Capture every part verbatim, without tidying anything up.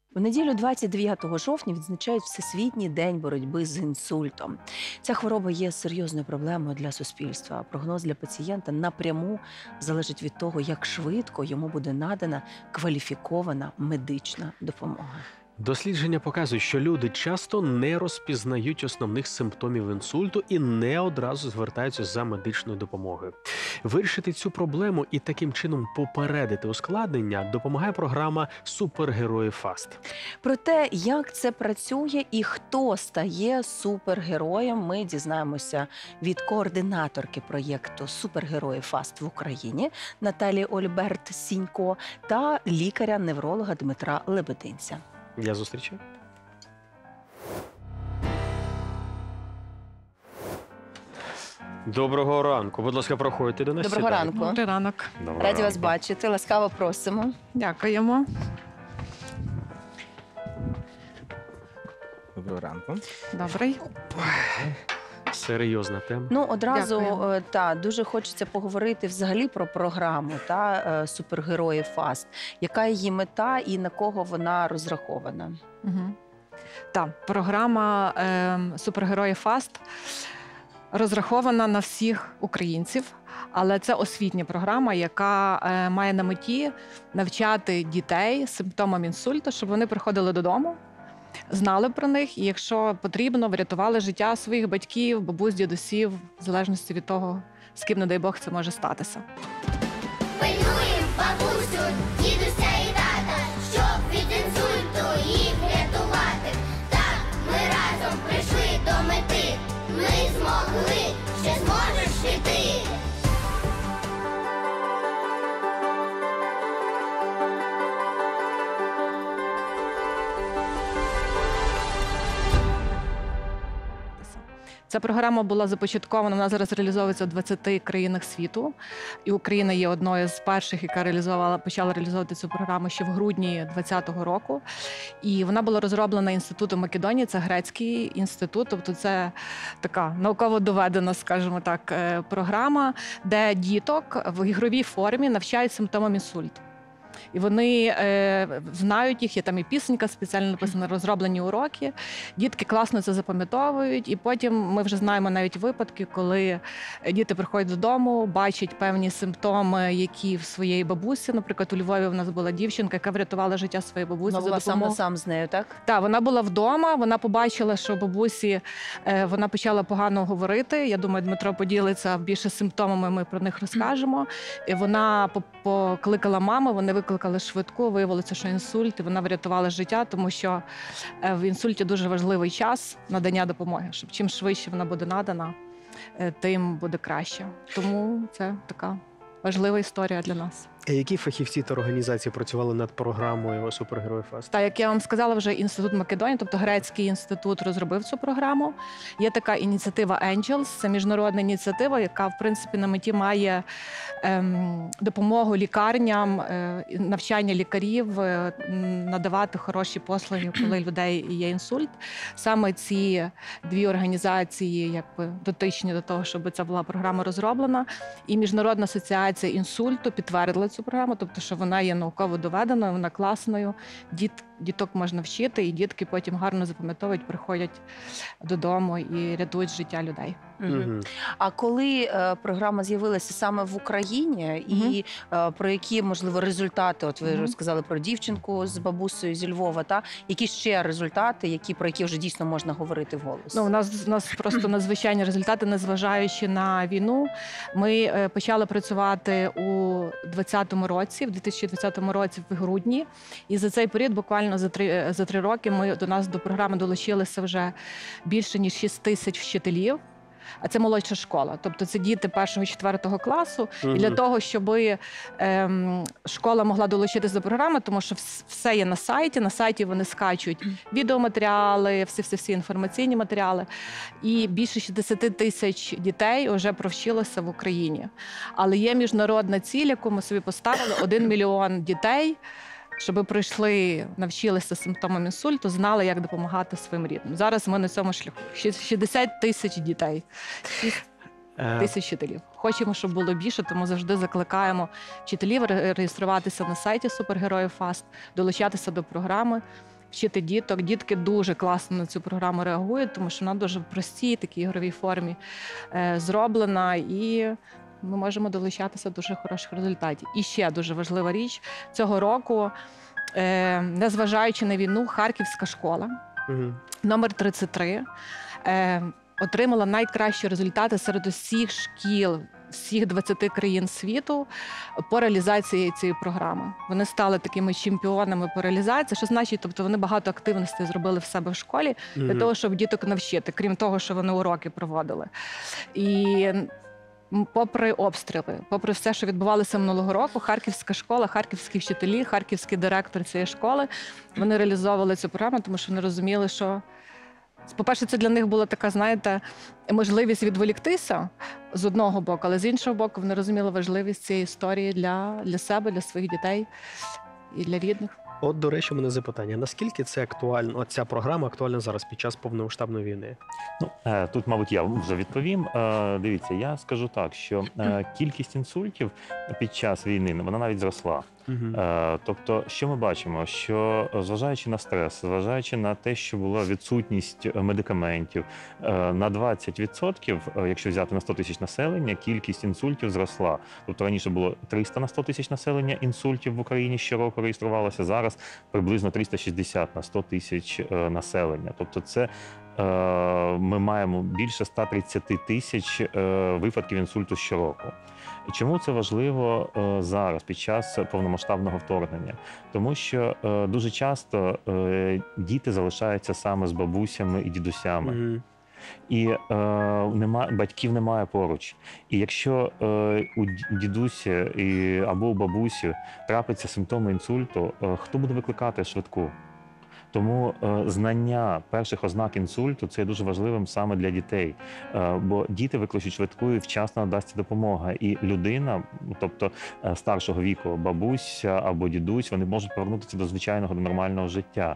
У неділю двадцять дев'ятого жовтня відзначають Всесвітній день боротьби з інсультом. Ця хвороба є серйозною проблемою для суспільства. Прогноз для пацієнта напряму залежить від того, як швидко йому буде надана кваліфікована медична допомога. Дослідження показують, що люди часто не розпізнають основних симптомів інсульту і не одразу звертаються за медичною допомогою. Вирішити цю проблему і таким чином попередити ускладнення допомагає програма «Супергерої ФАСТ». Про те, як це працює і хто стає супергероєм, ми дізнаємося від координаторки проєкту «Супергерої ФАСТ» в Україні Наталії Ольберт-Сінько та лікаря-невролога Дмитра Лебединця. Я зустрічаю. Доброго ранку. Будь ласка, проходьте до нас. Доброго сідайте. ранку. Добрий ранок. Доброго Раді вас ранку. бачити. Ласкаво просимо. Дякуємо. Доброго ранку. Добрий. Серйозна тема. Ну, одразу Дякую. е, та дуже хочеться поговорити взагалі про програму та е, супергерої ФАСТ. Яка її мета і на кого вона розрахована? Угу. Так, програма е, «Супергерої ФАСТ» розрахована на всіх українців, але це освітня програма, яка е, має на меті навчати дітей з симптомами інсульту, щоб вони приходили додому, знали про них і, якщо потрібно, врятували життя своїх батьків, бабусь, дідусів, в залежності від того, з ким, не дай Бог, це може статися. Пильнуєм бабусю, дідуся і тата, щоб від інсульту їх рятувати. Так, ми разом прийшли до мети, ми змогли, ще зможеш і ти. Ця програма була започаткована, вона зараз реалізовується в двадцяти країнах світу. І Україна є одною з перших, яка реалізувала, почала реалізовувати цю програму ще в грудні двадцятого року. І вона була розроблена Інститутом Македонії, це грецький інститут, тобто це така науково доведена, скажімо так, програма, де діток в ігровій формі навчають симптомам інсульту. І вони е, знають їх, є там і пісенька спеціально написана, розроблені уроки. Дітки класно це запам'ятовують, і потім ми вже знаємо навіть випадки, коли діти приходять додому, бачать певні симптоми, які в своєї бабусі. Наприклад, у Львові в нас була дівчинка, яка врятувала життя своєї бабусі. Вона за була сам на допомогою. сам з нею, так? Так, вона була вдома, вона побачила, що бабусі, е, вона почала погано говорити. Я думаю, Дмитро поділиться більше симптомами, ми про них розкажемо. І вона по- покликала маму, вони викликали швидку, виявилося, що інсульт, і вона врятувала життя, тому що е, в інсульті дуже важливий час надання допомоги, щоб чим швидше вона буде надана, е, тим буде краще. Тому це така важлива історія для нас. А які фахівці та організації працювали над програмою «Супергерої ФАСТ»? Та, як я вам сказала, вже Інститут Македонії, тобто грецький інститут, розробив цю програму. Є така ініціатива Angels, це міжнародна ініціатива, яка, в принципі, на меті має ем, допомогу лікарням, е, навчання лікарів, е, надавати хороші послуги, коли у людей є інсульт. Саме ці дві організації якби дотичні до того, щоб ця була програма розроблена. І Міжнародна асоціація інсульту підтвердила цю програму, тобто, що вона є науково доведеною, вона класною, діт, діток можна вчити, і дітки потім гарно запам'ятовують, приходять додому і рятують життя людей. Мгм. Мгм. А коли е, програма з'явилася саме в Україні, і е, про які, можливо, результати, от ви Мгм. розказали про дівчинку з бабусею зі Львова, та які ще результати, які, про які вже дійсно можна говорити вголос? Ну, у нас, у нас просто надзвичайні результати, незважаючи на війну. Ми е, почали працювати у двадцятому році, в дві тисячі двадцятому році в грудні. І за цей період, буквально за три, е, за три роки, ми до нас до програми долучилися вже більше ніж шість тисяч вчителів. А це молодша школа, тобто це діти першого-четвертого класу. Мгм. І для того, щоб ем, школа могла долучитися до програми, тому що вс- все є на сайті, на сайті вони скачують відеоматеріали, всі-всі-всі інформаційні матеріали. І більше шістдесят тисяч дітей вже провчилося в Україні. Але є міжнародна ціль, яку ми собі поставили, один мільйон дітей, щоб прийшли, навчилися симптомам інсульту, знали, як допомагати своїм рідним. Зараз ми на цьому шляху. Шість- шістдесят тисяч дітей, шість Е, тисяч вчителів. Хочемо, щоб було більше, тому завжди закликаємо вчителів ре- реєструватися на сайті «Супергерої ФАСТ», долучатися до програми вчити діток. Дітки дуже класно на цю програму реагують, тому що вона дуже в простій, такій ігровій формі е, зроблена, і ми можемо долучатися до дуже хороших результатів. І ще дуже важлива річ цього року, е, незважаючи на війну, Харківська школа Мгм. номер тридцять три е, отримала найкращі результати серед усіх шкіл всіх двадцяти країн світу по реалізації цієї програми. Вони стали такими чемпіонами по реалізації. Що значить, тобто вони багато активностей зробили в себе в школі для Мгм. того, щоб діток навчити, крім того, що вони уроки проводили. І м, попри обстріли, попри все, що відбувалося минулого року, харківська школа, харківські вчителі, харківський директор цієї школи, вони реалізовували цю програму, тому що вони розуміли, що, по-перше, це для них була така, знаєте, можливість відволіктися з одного боку, але з іншого боку, вони розуміли важливість цієї історії для, для себе, для своїх дітей і для рідних. От, до речі, у мене запитання: наскільки це актуально? От ця програма актуальна зараз під час повномасштабної війни? Ну, е, тут, мабуть, я вже відповім. Е, Дивіться, я скажу так, що е, кількість інсультів під час війни, вона навіть зросла. Мгм. Е, Тобто, що ми бачимо? Що е, зважаючи на стрес, зважаючи на те, що була відсутність е, медикаментів, е, на двадцять відсотків, е, якщо взяти на сто тисяч населення, кількість інсультів зросла. Тобто раніше було триста на сто тисяч населення інсультів в Україні щороку реєструвалося, зараз приблизно триста шістдесят на сто тисяч е, населення. Тобто це е, ми маємо більше ста тридцяти тисяч е, випадків інсульту щороку. Чому це важливо е, зараз, під час повномасштабного вторгнення? Тому що е, дуже часто е, діти залишаються саме з бабусями і дідусями. Мгм. І е, нема, батьків немає поруч. І якщо е, у ді- дідусі і, або у бабусі трапиться симптоми інсульту, е, хто буде викликати швидку? Тому е, знання перших ознак інсульту це є дуже важливим саме для дітей, е, бо діти викличуть швидку і вчасно надасться допомога. І людина, тобто е, старшого віку, бабуся або дідусь, вони можуть повернутися до звичайного, до нормального життя.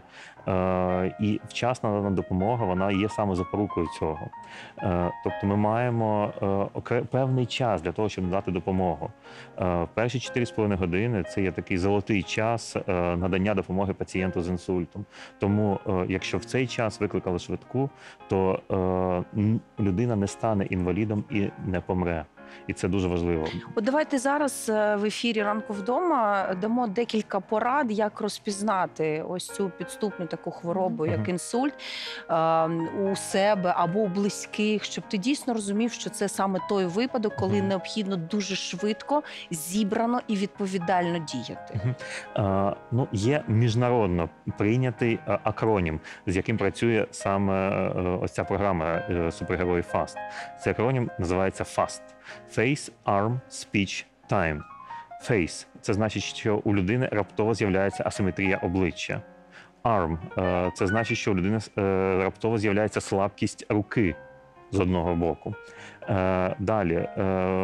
Е, і вчасна надана допомога, вона є саме запорукою цього. Е, тобто ми маємо е, окре- певний час для того, щоб надати допомогу. Е, в перші чотири з половиною години це є такий золотий час е, надання допомоги пацієнту з інсультом. Тому, е, якщо в цей час викликали швидку, то е, н- людина не стане інвалідом і не помре. І це дуже важливо. От давайте зараз е, в ефірі «Ранку вдома» дамо декілька порад, як розпізнати ось цю підступну таку хворобу, як Мгм. інсульт, е, у себе або у близьких, щоб ти дійсно розумів, що це саме той випадок, коли Мгм. необхідно дуже швидко, зібрано і відповідально діяти. Мгм. Е, ну, є міжнародно прийнятий е, акронім, з яким працює саме е, ось ця програма е, супергерої фаст. Цей акронім називається фаст. Face, Arm, Speech, Time. Face – це значить, що у людини раптово з'являється асиметрія обличчя. Arm е, – це значить, що у людини е, раптово з'являється слабкість руки з одного боку. Е, Далі е,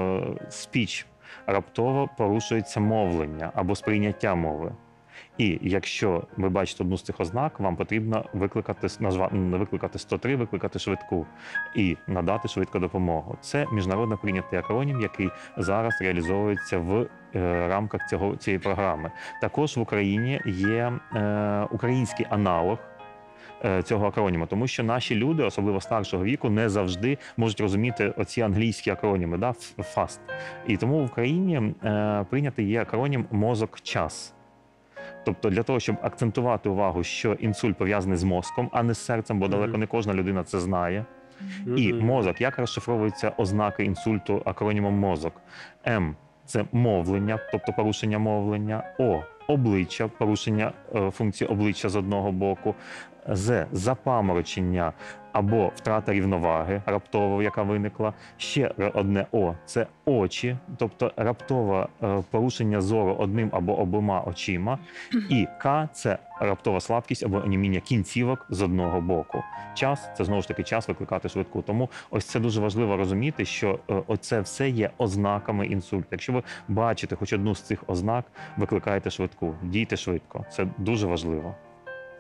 Speech – раптово порушується мовлення або сприйняття мови. І якщо ви бачите одну з цих ознак, вам потрібно викликати, назва, не викликати сто три, викликати швидку і надати швидку допомогу. Це міжнародно прийнятий акронім, який зараз реалізовується в е, рамках цього, цієї програми. Також в Україні є е, український аналог е, цього акроніму, тому що наші люди, особливо старшого віку, не завжди можуть розуміти оці англійські акроніми, да, фаст. І тому в Україні е, прийнятий є акронім «мозок-час». Тобто для того, щоб акцентувати увагу, що інсульт пов'язаний з мозком, а не з серцем, бо далеко Мгм. не кожна людина це знає. І Мгм. мозок, як розшифровуються ознаки інсульту акронімом мозок? М – це мовлення, тобто порушення мовлення. О – обличчя, порушення е, функції обличчя з одного боку. З – запаморочення або втрата рівноваги раптово, яка виникла. Ще одне О – це очі, тобто раптове е, порушення зору одним або обома очима. І К – це раптова слабкість або оніміння кінцівок з одного боку. Час – це знову ж таки час викликати швидку. Тому ось це дуже важливо розуміти, що е, оце все є ознаками інсульту. Якщо ви бачите хоч одну з цих ознак, викликайте швидку, дійте швидко. Це дуже важливо.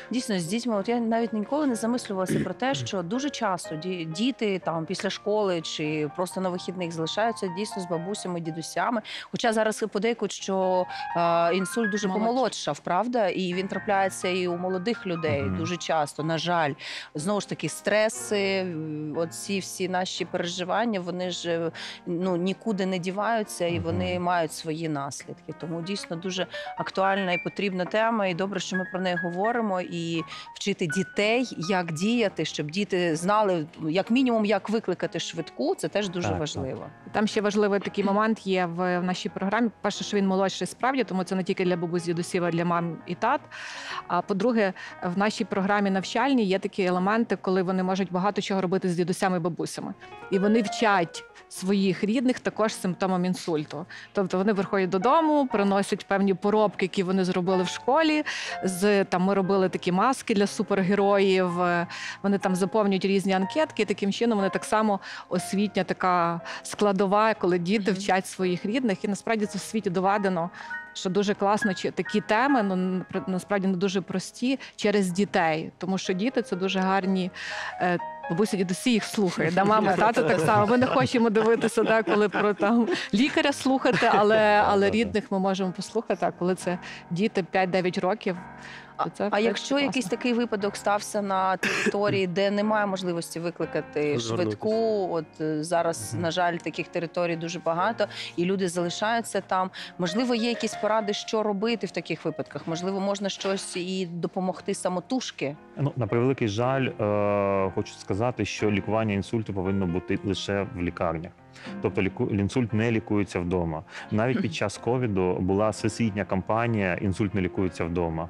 Дійсно, з дітьми, от я навіть ніколи не замислювалася про те, що дуже часто ді- діти там після школи чи просто на вихідних залишаються дійсно з бабусями, дідусями. Хоча зараз подейкують, що е, інсульт дуже Молодший. помолодшав, правда, і він трапляється і у молодих людей Мгм. дуже часто. На жаль, знову ж таки, стреси, оці всі наші переживання, вони ж е, ну нікуди не діваються, і вони Мгм. мають свої наслідки. Тому дійсно дуже актуальна і потрібна тема. І добре, що ми про неї говоримо. І вчити дітей, як діяти, щоб діти знали, як мінімум, як викликати швидку. Це теж дуже Так, так. важливо. Там ще важливий такий момент є в в нашій програмі. Перше, що він молодший справді, тому це не тільки для бабусь, дідусів, а для мам і тат. А по-друге, в нашій програмі навчальній є такі елементи, коли вони можуть багато чого робити з дідусями і бабусями. І вони вчать своїх рідних також симптомам інсульту. Тобто вони приходять додому, приносять певні поробки, які вони зробили в школі. З там ми робили такі маски для супергероїв. е, Вони там заповнюють різні анкетки. І таким чином вони так само освітня така складова, коли діти Мгм. вчать своїх рідних. І насправді це в світі доведено, що дуже класно чи такі теми, ну напр- насправді не дуже прості через дітей, тому що діти це дуже гарні. е, Бабусі, дідусі їх слухають. Да, мама, тато так само. Ми не хочемо дивитися, да, коли про там лікаря слухати, але, але рідних ми можемо послухати. А коли це діти п'ять-дев'ять років, то це А теж якщо класно. якийсь такий випадок стався на території, де немає можливості викликати Звернутися. швидку, от е, зараз, Мгм. на жаль, таких територій дуже багато, і люди залишаються там. Можливо, є якісь поради, що робити в таких випадках? Можливо, можна щось і допомогти самотужки? Ну, на превеликий жаль, е, хочу сказати, що лікування інсульту повинно бути лише в лікарнях. Тобто ліку... інсульт не лікується вдома. Навіть під час ковіду була всесвітня кампанія «Інсульт не лікується вдома».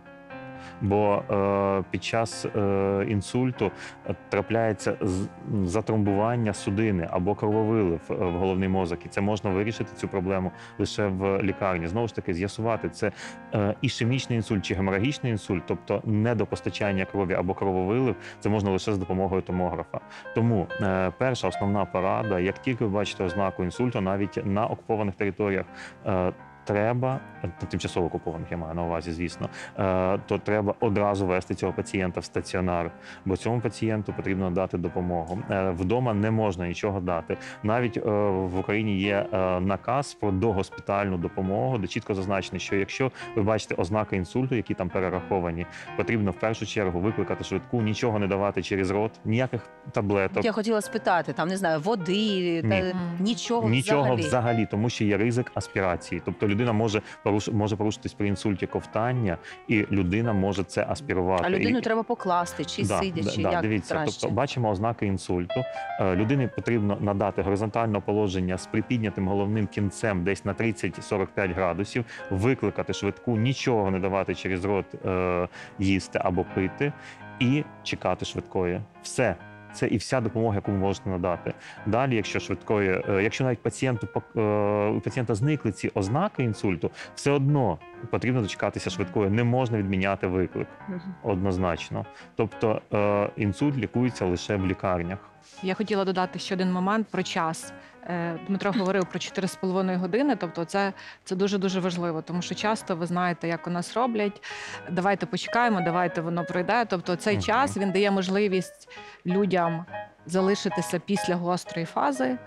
Бо е, під час е, інсульту е, трапляється з- затромбування судини або крововилив е, в головний мозок. І це можна вирішити цю проблему лише в лікарні. Знову ж таки, з'ясувати, це е, ішемічний інсульт чи геморагічний інсульт, тобто недопостачання крові або крововилив, це можна лише з допомогою томографа. Тому е, перша основна порада, як тільки ви бачите ознаку інсульту, навіть на окупованих територіях, е, треба, е, тимчасово окупованих я маю на увазі, звісно, е, то треба одразу вести цього пацієнта в стаціонар, бо цьому пацієнту потрібно дати допомогу. Е, Вдома не можна нічого дати. Навіть е, в Україні є е, наказ про догоспітальну допомогу, де чітко зазначено, що якщо ви бачите ознаки інсульту, які там перераховані, потрібно в першу чергу викликати швидку, нічого не давати через рот, ніяких таблеток. Я хотіла спитати, там не знаю, води, та Ні. нічого, Нічого взагалі. взагалі, тому що є ризик аспірації. Тобто людина може поруш... може порушитись при інсульті ковтання, і людина може це аспірувати. А людину І- треба покласти, чи Да, сидячи, да, як дивіться, краще? тобто бачимо ознаки інсульту. Е, Людині потрібно надати горизонтальне положення з припіднятим головним кінцем десь на тридцять сорок п'ять градусів, викликати швидку, нічого не давати через рот е, їсти або пити і чекати швидкої. Все. Це і вся допомога, яку ви можете надати. Далі, якщо швидкої, е, якщо навіть пацієнту пок- е, у пацієнта зникли ці ознаки інсульту, все одно потрібно дочекатися швидкої. Не можна відміняти виклик. Мгм. Однозначно. Тобто е, інсульт лікується лише в лікарнях. Я хотіла додати ще один момент про час. Е, Дмитро говорив про чотири з половиною години, тобто це, це дуже-дуже важливо, тому що часто ви знаєте, як у нас роблять, давайте почекаємо, давайте воно пройде. Тобто цей Мгм. час, він дає можливість людям залишитися після гострої фази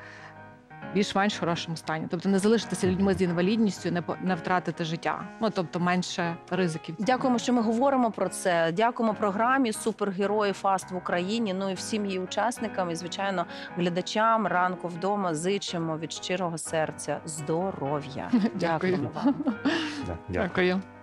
в більш-менш хорошому стані. Тобто не залишитися людьми з інвалідністю, не, по- не втратити життя. Ну, тобто менше ризиків. Дякуємо, що ми говоримо про це. Дякуємо програмі Супергерої Фаст в Україні. Ну і всім її учасникам, і звичайно глядачам ранку вдома зичимо від щирого серця здоров'я. Дякую. Дякуємо вам. Да, дякую. Дякую.